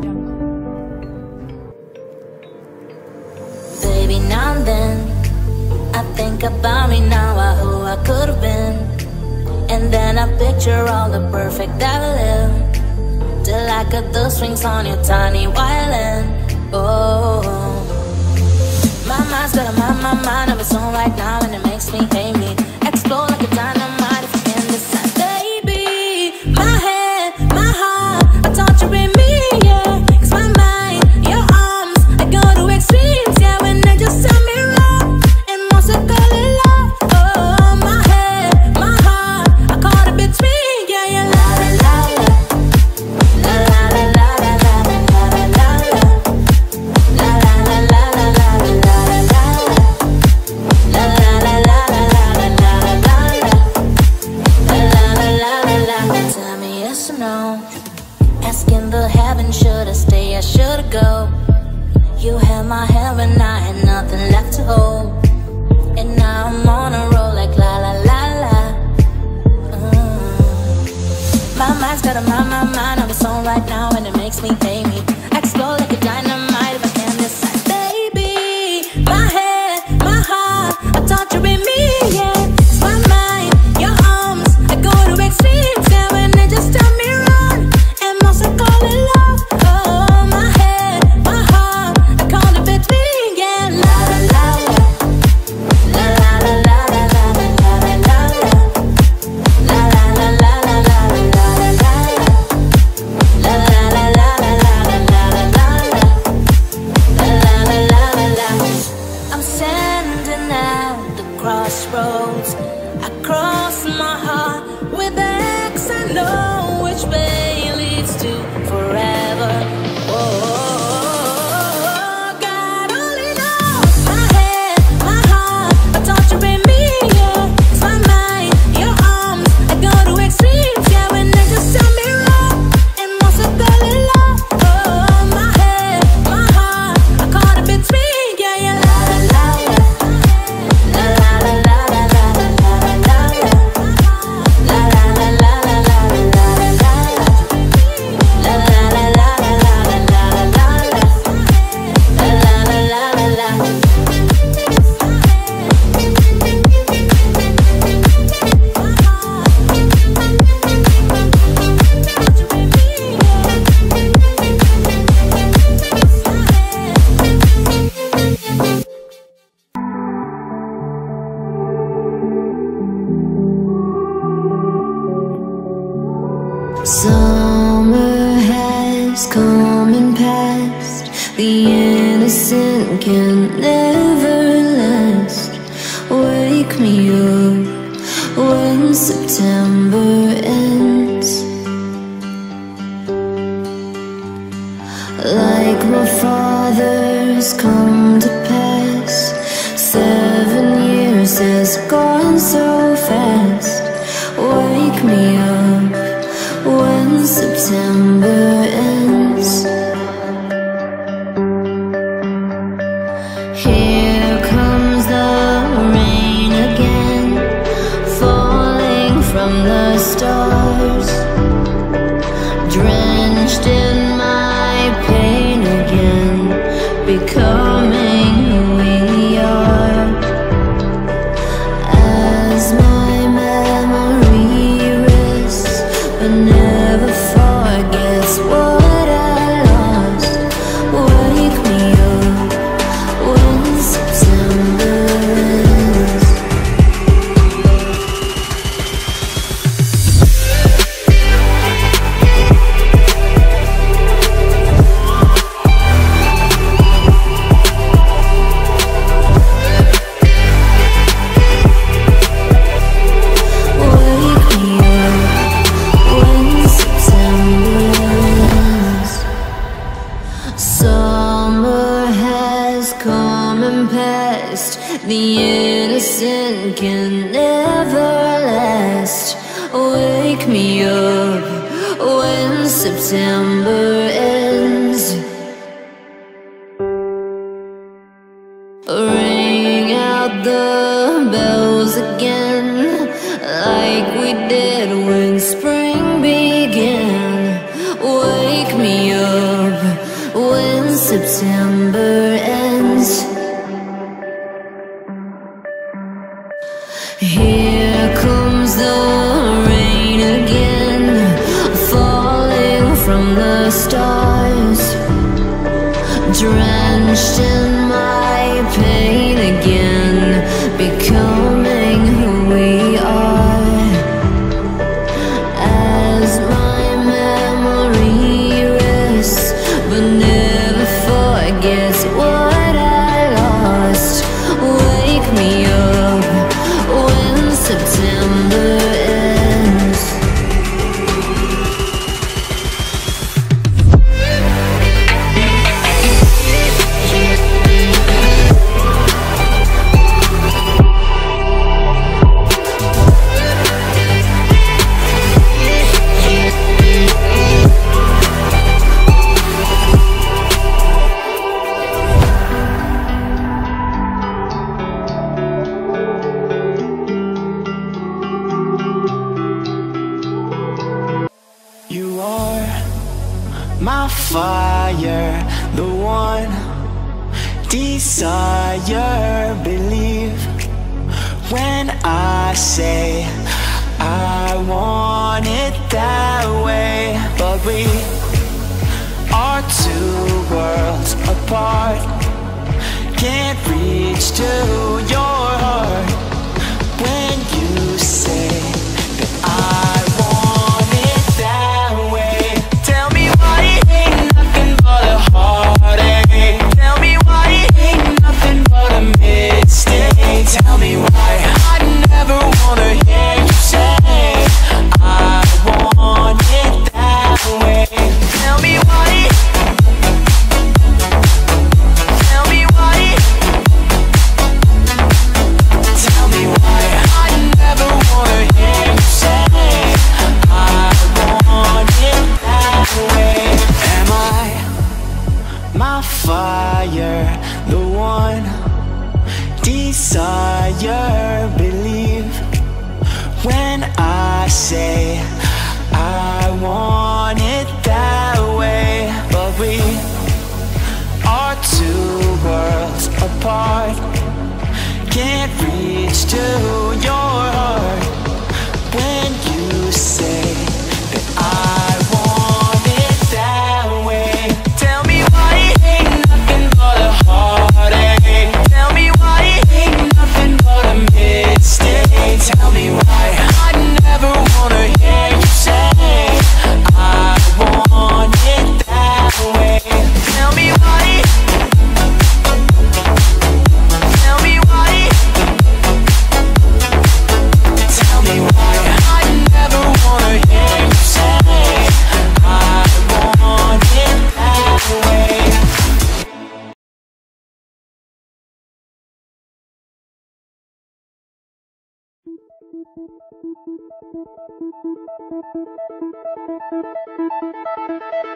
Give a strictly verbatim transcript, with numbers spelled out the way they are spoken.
Baby, now and then I think about me now, uh, who I could have been. And then I picture all the perfect that I lived, till I cut the strings on your tiny violin. Oh, my mind's got a mind, my mind of its own right now, and it makes me hate me. Explode like a dynamite if you can decide. Baby, my head, my heart, I torture in me, yeah. Cause my mind, your arms, I go to extremes, yeah. When they just tell me wrong, and most I call it love. Oh, my head, my heart, I caught it between, yeah, yeah. La la la la, la la la la la la la la la la, la la la la la la la la la, la la la la la la la la la. Tell me yes or no, asking the heaven, should I stay or should I go? You held my hand when I had nothing left to hold, and now I'm on a roll like la la la la. Mm. My mind's got a mind, my mind of its own right now, and it makes me hate me. Explode like a dynamite if I can decide. Baby, my head, my heart, I torture in me, yeah. It's my mind, your arms, I go to extremes, yeah. When they just tell me run, and most I call it love. Oh, my head, my heart, I call it between, yeah. La la la la, la la la la la la la la la, la la la la la la la la la, la la la la la la la la la. I'm standing at the crossroads. I cross my heart with X. I know which way leads to forever. Oh, God only knows. My head, my heart, I torture in me, yeah. It's my mind, your arms, I go to extremes, yeah. When they just tell me wrong, and most I call it love. Oh, my head, my heart, I caught it between, yeah, yeah. La la la la, la la la la la la la la la, la la la la la la la la la, la la la la la la la la la, la la la la la la la. Summer has come and passed. The innocent can never last. Wake me up when September ends. Like my father's come to pass. Seven years has gone so fast. Wake me up when September ends. Here comes the rain again, falling from the stars, drenched in my pain again, becoming who we are. As my memory rests, but never forgets what I lost. Wake me up when September ends. Summer has come and passed. The innocent can never last. Wake me up when September ends. Ring out the bells again, like we did when spring began. Wake me up September ends. Here comes the rain again, falling from the stars, drenched in my pain again, becoming who we are. As my memory rests, but never forgets what I lost, wake me up when September ends. You are my fire, the one desire. Believe when I say I want it that way. But we are two worlds apart, can't reach to your heart when you say that I tell me why I never wanna hear you say I want it that way. Tell me why. Tell me why. Tell me why I never wanna hear you say I want it that way. Am I my fire, the one desire? Believe when I say I want it that way. But we are two worlds apart, can't reach to your heart when you say that I want it that way. Tell me why ain't nothing but a heartache. Tell me why ain't nothing but a mistake. Tell me why I never wanna hear you say I want it that way. Tell me why. Tell me why. Tell me why I never wanna hear you say I want it that way. Thank you.